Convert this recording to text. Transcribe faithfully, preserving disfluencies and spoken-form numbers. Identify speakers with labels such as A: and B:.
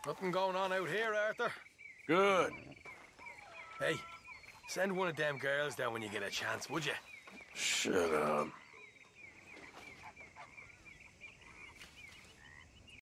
A: Nothing going on out here, Arthur.
B: Good.
A: Hey, send one of them girls down when you get a chance, would you?
B: Shut up.